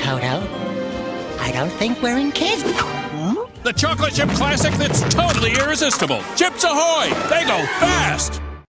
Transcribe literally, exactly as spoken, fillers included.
Toto. I don't think we're in kids. Hmm? The chocolate chip classic that's totally irresistible. Chips Ahoy! They go fast!